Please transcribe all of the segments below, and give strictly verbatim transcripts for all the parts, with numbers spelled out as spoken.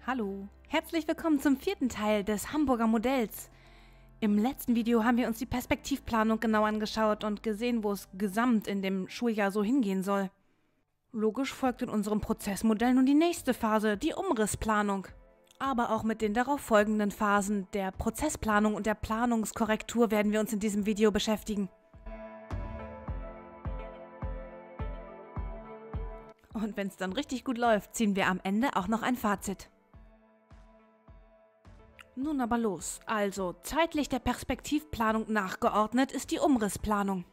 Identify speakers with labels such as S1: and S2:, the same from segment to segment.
S1: Hallo, herzlich willkommen zum vierten Teil des Hamburger Modells. Im letzten Video haben wir uns die Perspektivplanung genau angeschaut und gesehen, wo es gesamt in dem Schuljahr so hingehen soll. Logisch folgt in unserem Prozessmodell nun die nächste Phase, die Umrissplanung. Aber auch mit den darauf folgenden Phasen der Prozessplanung und der Planungskorrektur werden wir uns in diesem Video beschäftigen. Und wenn es dann richtig gut läuft, ziehen wir am Ende auch noch ein Fazit. Nun aber los. Also, zeitlich der Perspektivplanung nachgeordnet ist die Umrissplanung.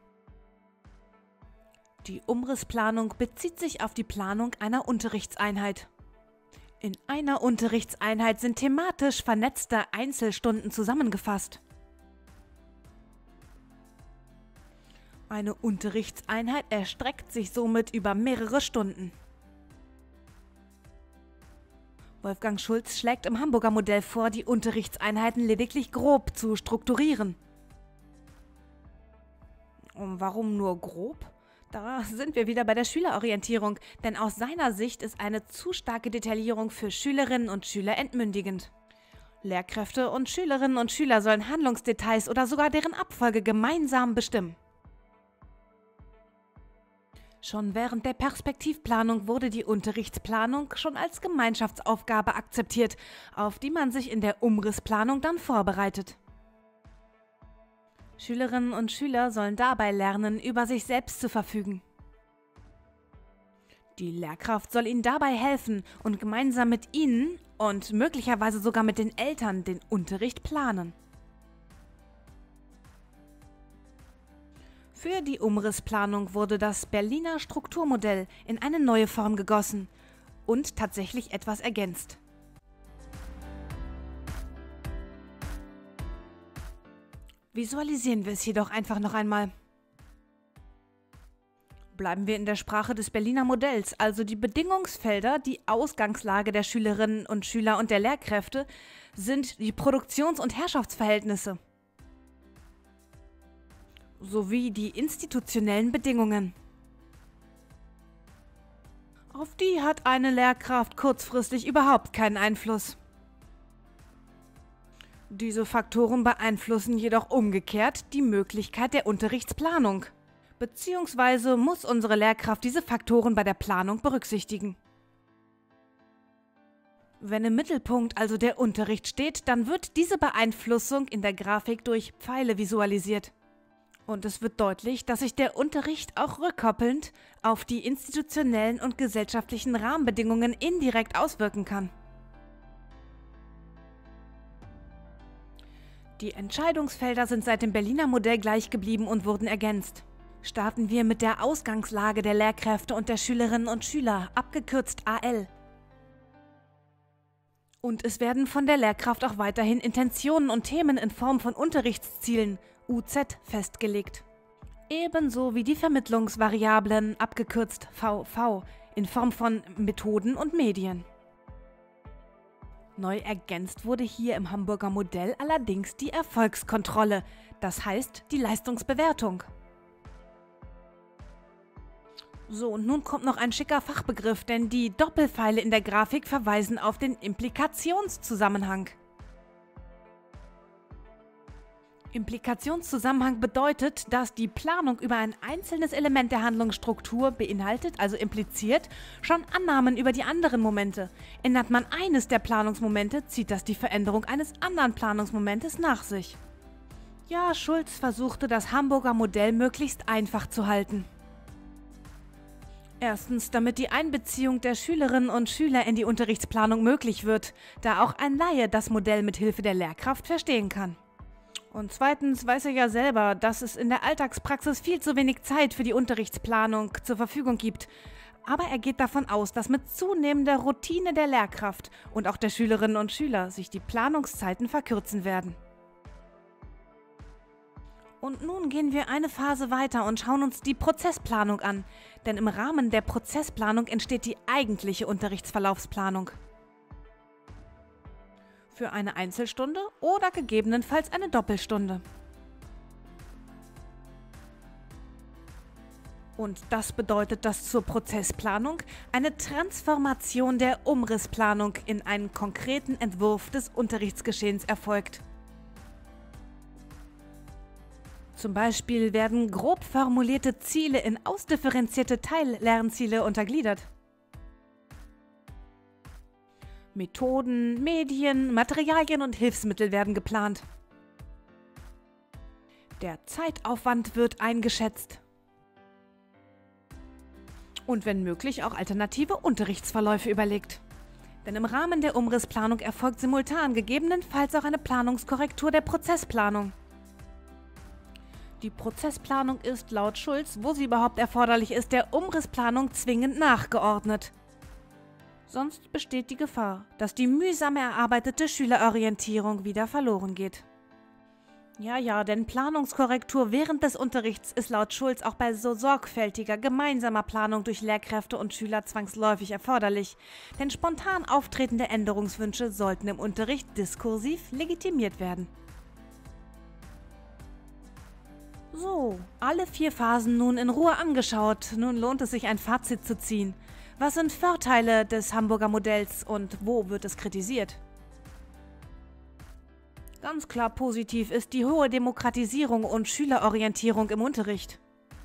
S1: Die Umrissplanung bezieht sich auf die Planung einer Unterrichtseinheit. In einer Unterrichtseinheit sind thematisch vernetzte Einzelstunden zusammengefasst. Eine Unterrichtseinheit erstreckt sich somit über mehrere Stunden. Wolfgang Schulz schlägt im Hamburger Modell vor, die Unterrichtseinheiten lediglich grob zu strukturieren. Und warum nur grob? Da sind wir wieder bei der Schülerorientierung, denn aus seiner Sicht ist eine zu starke Detaillierung für Schülerinnen und Schüler entmündigend. Lehrkräfte und Schülerinnen und Schüler sollen Handlungsdetails oder sogar deren Abfolge gemeinsam bestimmen. Schon während der Perspektivplanung wurde die Unterrichtsplanung schon als Gemeinschaftsaufgabe akzeptiert, auf die man sich in der Umrissplanung dann vorbereitet. Schülerinnen und Schüler sollen dabei lernen, über sich selbst zu verfügen. Die Lehrkraft soll ihnen dabei helfen und gemeinsam mit ihnen und möglicherweise sogar mit den Eltern den Unterricht planen. Für die Umrissplanung wurde das Berliner Strukturmodell in eine neue Form gegossen und tatsächlich etwas ergänzt. Visualisieren wir es jedoch einfach noch einmal. Bleiben wir in der Sprache des Berliner Modells, also die Bedingungsfelder, die Ausgangslage der Schülerinnen und Schüler und der Lehrkräfte, sind die Produktions- und Herrschaftsverhältnisse sowie die institutionellen Bedingungen. Auf die hat eine Lehrkraft kurzfristig überhaupt keinen Einfluss. Diese Faktoren beeinflussen jedoch umgekehrt die Möglichkeit der Unterrichtsplanung, beziehungsweise muss unsere Lehrkraft diese Faktoren bei der Planung berücksichtigen. Wenn im Mittelpunkt also der Unterricht steht, dann wird diese Beeinflussung in der Grafik durch Pfeile visualisiert. Und es wird deutlich, dass sich der Unterricht auch rückkoppelnd auf die institutionellen und gesellschaftlichen Rahmenbedingungen indirekt auswirken kann. Die Entscheidungsfelder sind seit dem Berliner Modell gleich geblieben und wurden ergänzt. Starten wir mit der Ausgangslage der Lehrkräfte und der Schülerinnen und Schüler, abgekürzt A L. Und es werden von der Lehrkraft auch weiterhin Intentionen und Themen in Form von Unterrichtszielen, U Z, festgelegt. Ebenso wie die Vermittlungsvariablen, abgekürzt V V, in Form von Methoden und Medien. Neu ergänzt wurde hier im Hamburger Modell allerdings die Erfolgskontrolle, das heißt die Leistungsbewertung. So, und nun kommt noch ein schicker Fachbegriff, denn die Doppelpfeile in der Grafik verweisen auf den Implikationszusammenhang. Implikationszusammenhang bedeutet, dass die Planung über ein einzelnes Element der Handlungsstruktur beinhaltet, also impliziert, schon Annahmen über die anderen Momente. Ändert man eines der Planungsmomente, zieht das die Veränderung eines anderen Planungsmomentes nach sich. Ja, Schulz versuchte das Hamburger Modell möglichst einfach zu halten. Erstens, damit die Einbeziehung der Schülerinnen und Schüler in die Unterrichtsplanung möglich wird, da auch ein Laie das Modell mit Hilfe der Lehrkraft verstehen kann. Und zweitens weiß er ja selber, dass es in der Alltagspraxis viel zu wenig Zeit für die Unterrichtsplanung zur Verfügung gibt. Aber er geht davon aus, dass mit zunehmender Routine der Lehrkraft und auch der Schülerinnen und Schüler sich die Planungszeiten verkürzen werden. Und nun gehen wir eine Phase weiter und schauen uns die Prozessplanung an, denn im Rahmen der Prozessplanung entsteht die eigentliche Unterrichtsverlaufsplanung. Für eine Einzelstunde oder gegebenenfalls eine Doppelstunde. Und das bedeutet, dass zur Prozessplanung eine Transformation der Umrissplanung in einen konkreten Entwurf des Unterrichtsgeschehens erfolgt. Zum Beispiel werden grob formulierte Ziele in ausdifferenzierte Teillernziele untergliedert. Methoden, Medien, Materialien und Hilfsmittel werden geplant. Der Zeitaufwand wird eingeschätzt. Und wenn möglich auch alternative Unterrichtsverläufe überlegt. Denn im Rahmen der Umrissplanung erfolgt simultan gegebenenfalls auch eine Planungskorrektur der Prozessplanung. Die Prozessplanung ist laut Schulz, wo sie überhaupt erforderlich ist, der Umrissplanung zwingend nachgeordnet. Sonst besteht die Gefahr, dass die mühsam erarbeitete Schülerorientierung wieder verloren geht. Ja, ja, denn Planungskorrektur während des Unterrichts ist laut Schulz auch bei so sorgfältiger, gemeinsamer Planung durch Lehrkräfte und Schüler zwangsläufig erforderlich, denn spontan auftretende Änderungswünsche sollten im Unterricht diskursiv legitimiert werden. So, alle vier Phasen nun in Ruhe angeschaut, nun lohnt es sich ein Fazit zu ziehen. Was sind Vorteile des Hamburger Modells und wo wird es kritisiert? Ganz klar positiv ist die hohe Demokratisierung und Schülerorientierung im Unterricht.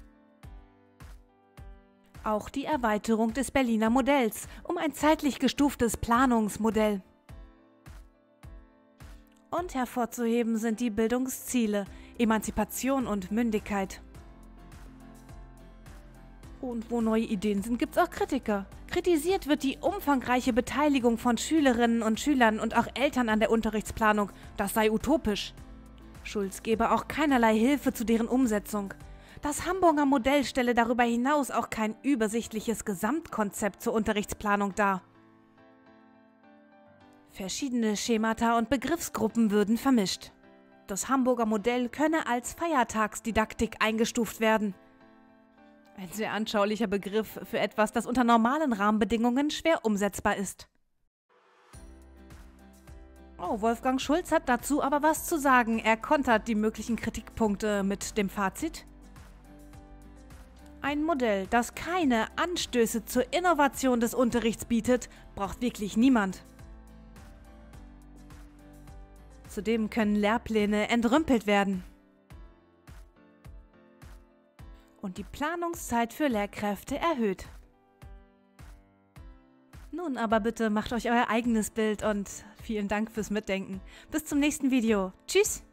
S1: Auch die Erweiterung des Berliner Modells um ein zeitlich gestuftes Planungsmodell. Und hervorzuheben sind die Bildungsziele, Emanzipation und Mündigkeit. Und wo neue Ideen sind, gibt es auch Kritiker. Kritisiert wird die umfangreiche Beteiligung von Schülerinnen und Schülern und auch Eltern an der Unterrichtsplanung. Das sei utopisch. Schulz gebe auch keinerlei Hilfe zu deren Umsetzung. Das Hamburger Modell stelle darüber hinaus auch kein übersichtliches Gesamtkonzept zur Unterrichtsplanung dar. Verschiedene Schemata und Begriffsgruppen würden vermischt. Das Hamburger Modell könne als Feiertagsdidaktik eingestuft werden. Ein sehr anschaulicher Begriff für etwas, das unter normalen Rahmenbedingungen schwer umsetzbar ist. Oh, Wolfgang Schulz hat dazu aber was zu sagen. Er kontert die möglichen Kritikpunkte mit dem Fazit: Ein Modell, das keine Anstöße zur Innovation des Unterrichts bietet, braucht wirklich niemand. Zudem können Lehrpläne entrümpelt werden. Und die Planungszeit für Lehrkräfte erhöht. Nun aber bitte macht euch euer eigenes Bild und vielen Dank fürs Mitdenken. Bis zum nächsten Video. Tschüss!